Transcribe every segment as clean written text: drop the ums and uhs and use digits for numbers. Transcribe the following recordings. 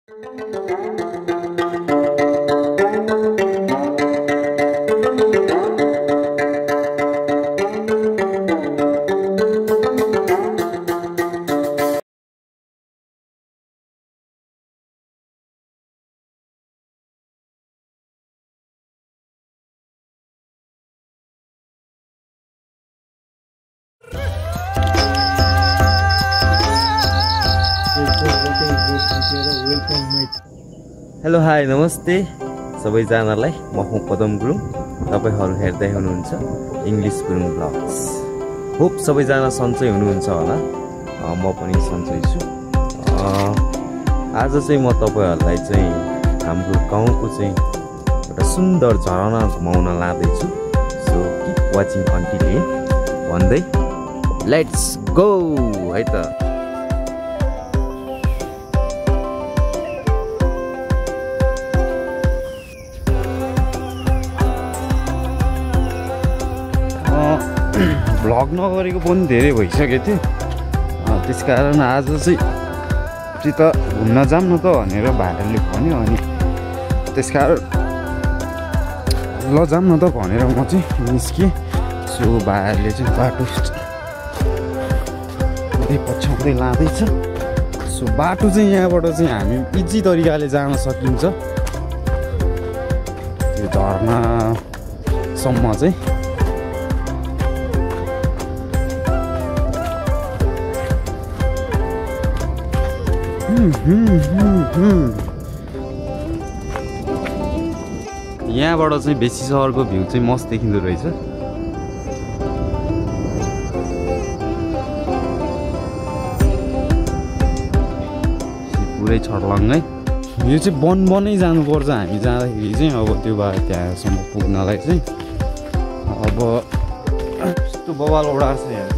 Hello hi नमस्ते सबैजनालाई म हुँ पदम गुरुङ तपाईहरु हेर्दै हुनुहुन्छ इंग्लिश गुरुङ ब्लग्स होप सबैजना सन्चै हुनुहुन्छ होला म पनि सन्चै छु आज चाहिँ म तपाईहरुलाई चाहिँ हाम्रो गाउँको चाहिँ एउटा सुन्दर झरना घुमाउन लाँदै छु so keep watching until end भन्दै लेट्स गो है त भ्लग नगरेको पनि धेरै भइसकेको थियो त्यसकारण आज चाहिँ त घुम्न जाम न त भनेर भाइले भन्यो अनि त्यसकारण ल जाम न त भनेर म चाहिँ निस्केँ सो भाइले चाहिँ बाटो पछ्याउँदै लाँदैछ सो बाटो चाहिँ यहाँबाट चाहिँ हामी इजी तरिकाले जान सकिन्छ त्यो झरनासम्म चाहिँ यहाँबाट चाहिँ बेसी सहरको भ्यू चाहिँ मस्त देखिँदो रहेछ पुरै छर्लङ्गै यो चाहिँ बनै जानुपर्छ हामी जाँदाखेरि चाहिँ अब त्यो भएर त्यहाँसम्म पुग्नलाई चाहिँ अब यस्तो बवाल उडार्छ यहाँ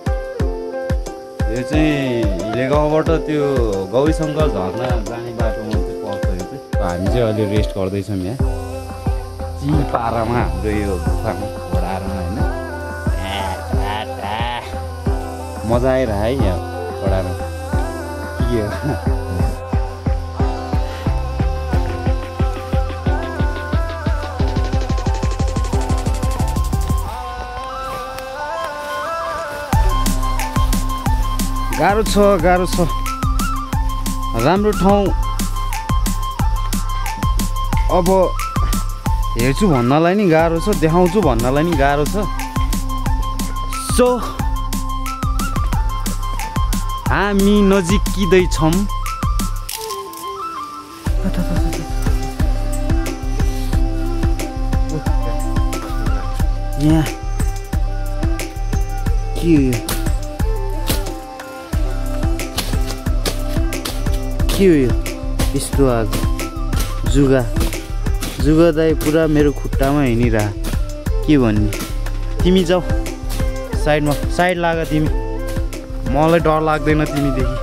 यो चाहिँ हिले गाउँबाट त्यो गौरी-शङ्कर झरना जाने बाटोमा चाहिँ पर्छ यो चाहिँ हामी चाहिँ अहिले रेस्ट गर्दैछौँ यहाँ चिल पारामा हाम्रो यो गुफामा घोडारमा होइन मजा आएर है यहाँ घोडामा के हो गाह्रो छ राम्रो ठाउँ अब हेर्छु भन्नलाई नि गाह्रो छ देखाउँछु भन्नलाई नि गाह्रो छ सो हामी नजिकिँदैछौँ यहाँ के हो यो यस्तो आएको जुगा दाइ पुरा मेरो खुट्टामा हिँडिरह के भन्ने तिमी जाऊ साइडमा साइड लाग तिमी मलाई डर लाग्दैन तिमीदेखि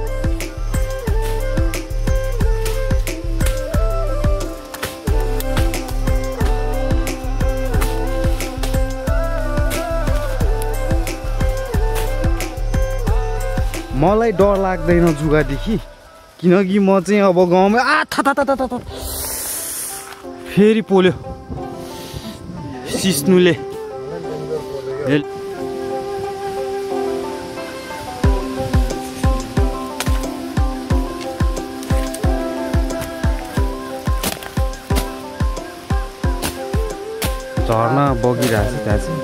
मलाई डर लाग्दैन जुगादेखि किनकि म चाहिँ अब गाउँमा फेरि पोल्यो सिस्नुले झर्ना बगिरहेको छ त्यहाँ चाहिँ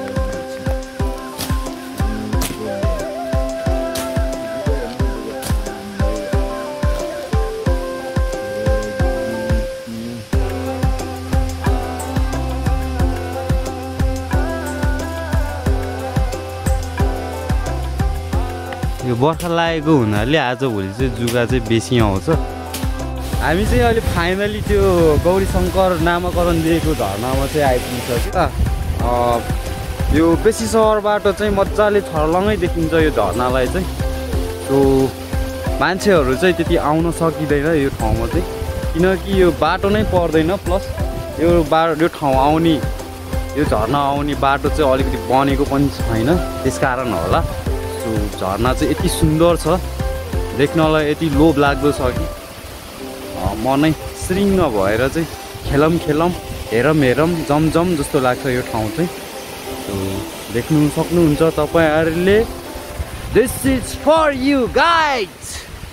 यो बर्खा लागेको हुनाले आजभोलि चाहिँ जुगा चाहिँ बेसी आउँछ हामी चाहिँ अहिले फाइनली त्यो गौरी-शङ्कर नामाकरण दिएको झरनामा चाहिँ आइपुगिसक्यो यो बेसी सहरबाट चाहिँ मजाले छर्लङ्गै देखिन्छ यो झरनालाई चाहिँ सो मान्छेहरू चाहिँ त्यति आउन सकिँदैन यो ठाउँमा चाहिँ किनकि यो बाटो नै पर्दैन प्लस यो ठाउँ आउने यो झरना आउने बाटो चाहिँ अलिकति बनेको पनि छैन त्यसकारण होला सो झरना चाहिँ यति सुन्दर छ देख्नलाई यति लोभ लाग्दो छ कि मनै श्रिङ्ग भएर चाहिँ खेलम हेरम जमजम जस्तो लाग्छ यो ठाउँ चाहिँ। देख्नु सक्नुहुन्छ तपाईहरुले। This is for you guys.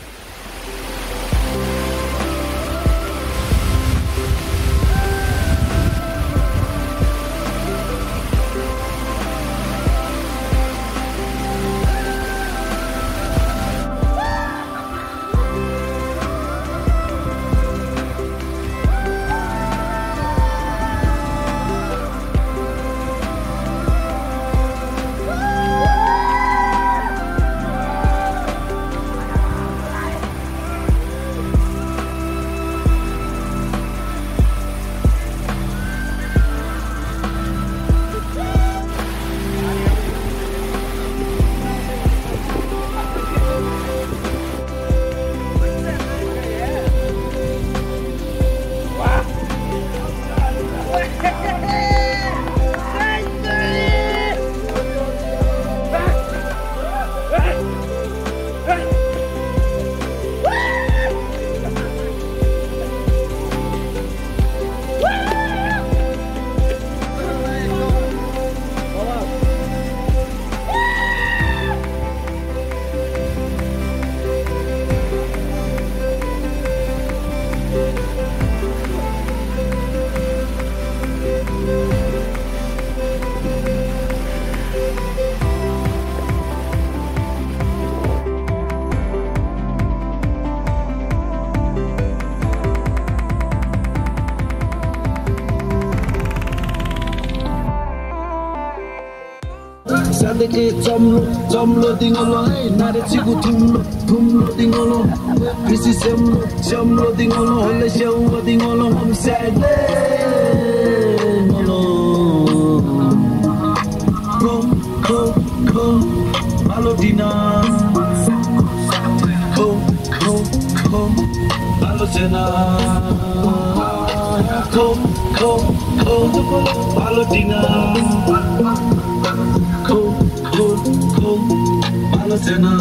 Sadeke jomlo dingolo hey nare chigu thumlo dingolo kisi jomlo dingolo hole shewlo dingolo hum sade ngolo go malodina go malodina go malodina Malosena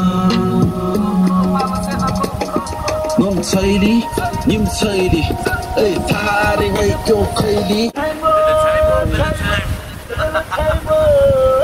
Ngom chaili nim chaili ei thar ei ko khaili